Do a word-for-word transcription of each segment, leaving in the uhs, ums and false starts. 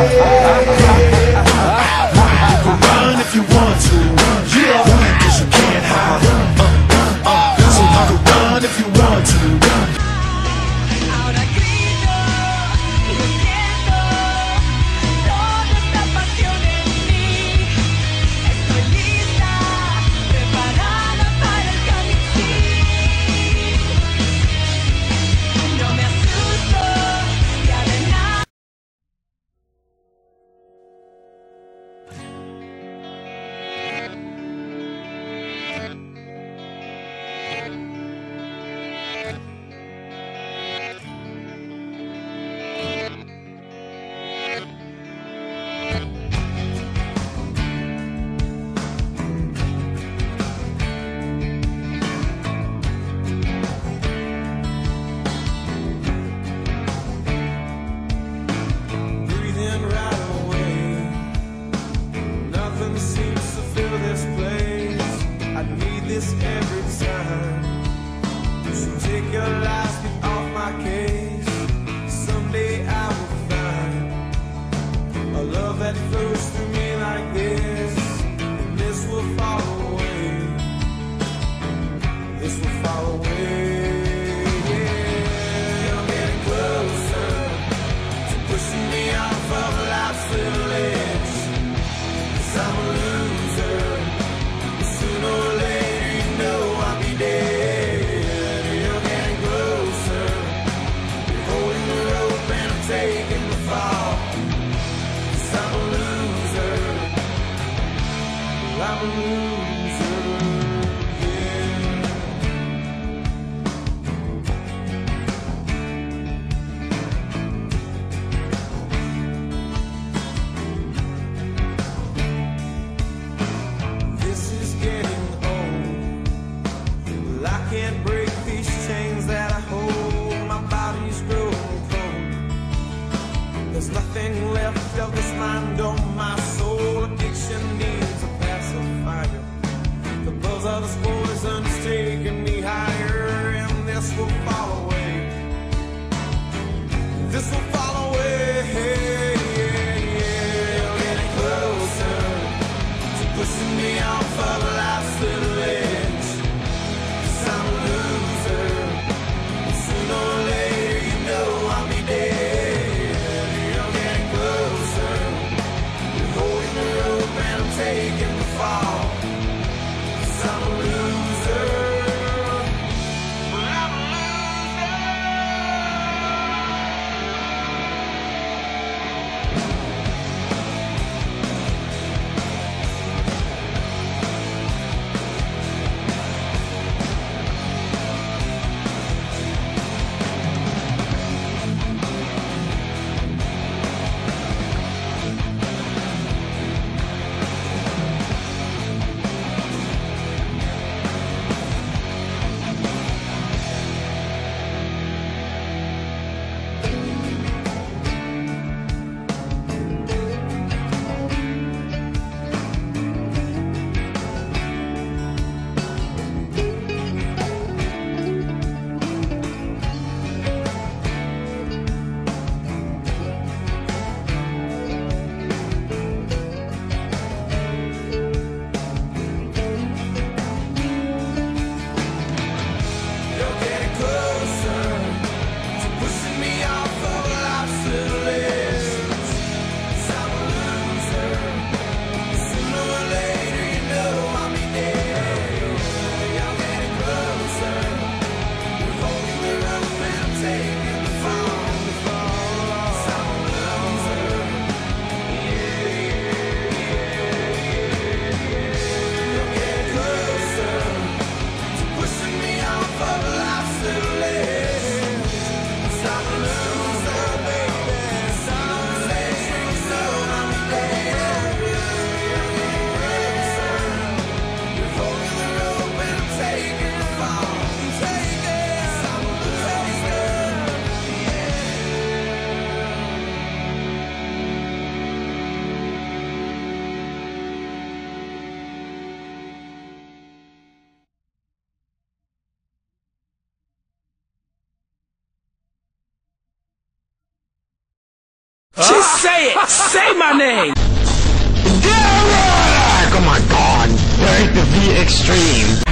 Run if you want to, yeah, cause you can't hide. Uh, uh, uh. So you can run if you want to. Ahora grito, lo siento, toda esta pasión en mí. Estoy lista, preparada para el camitín. No me asusto, ya de nada. Breathing right away. Nothing seems to fill this place. I need this every time. So take your last bit off my case. Someday I will find a love that flows through me like this. And this will fall away. This will fall away. I'm getting closer to pushing me off of life's little edge. 'Cause I'm a loser. Sooner or later, you know I'll be dead. You're getting closer. You're holding the rope and I'm taking the fall. 'Cause I'm a loser. I'm a loser. Yeah. This is getting old. Well, I can't break these chains that I hold. My body's growing cold. There's nothing left of this mind on my soul. Addiction needs a pacifier. The buzz of this poison's taking me higher, and this will fall away. This will fall away. You're getting closer to pushing me off of life's little edge. 'Cause I'm a loser. Sooner or later, you know I'll be dead. You're getting closer. Just say it. Say my name. Derek! Oh my god. Derek the V Extreme.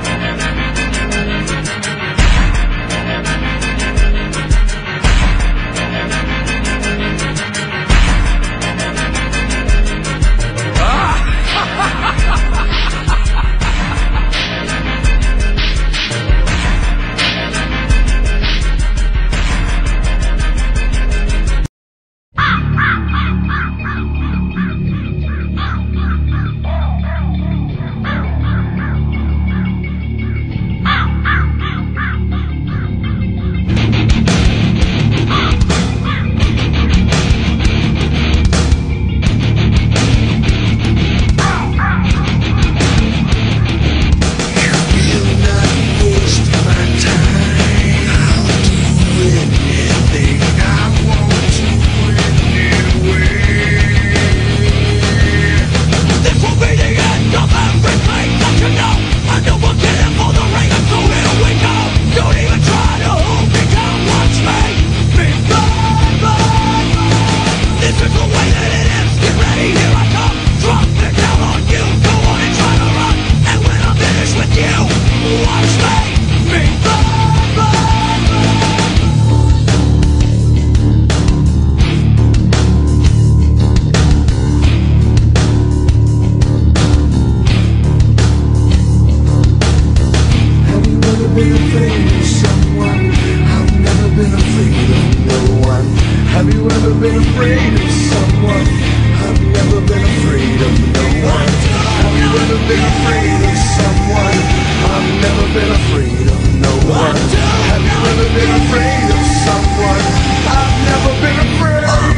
Have you ever been afraid of someone? I've never been afraid of no one. Have you ever been afraid of someone? I've never been afraid of no one. Have you ever been afraid of someone? I've never been afraid.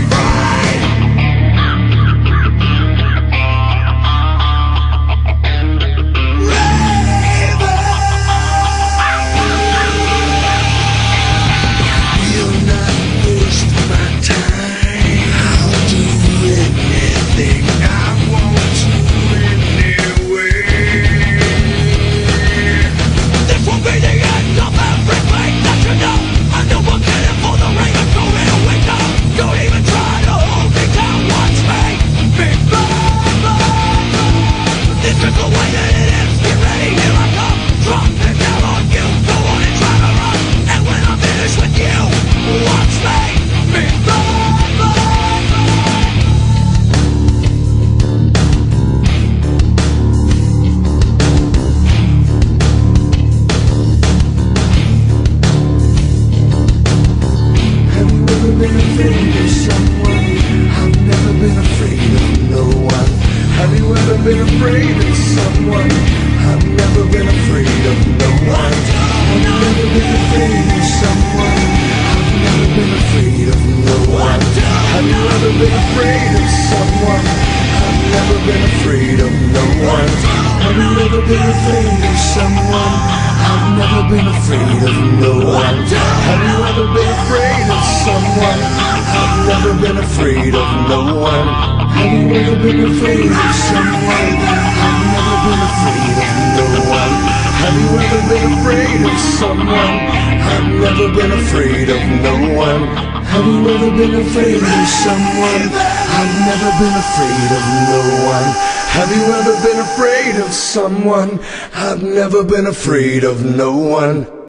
Been afraid of someone? I've never been afraid of no one. I've never been afraid of someone. I've never been afraid of no one. Have you ever been afraid of someone? I've never been afraid of no one. Have you ever been afraid of someone? I've never been afraid of no one. Have you ever been afraid of someone? I've never been afraid of no one. Have you ever been afraid of someone? I've never been afraid of no one. Have you ever been afraid of someone? I've never been afraid of no one. Have you ever been afraid of someone? I've never been afraid of no one. Have you ever been afraid of someone? I've never been afraid of no one.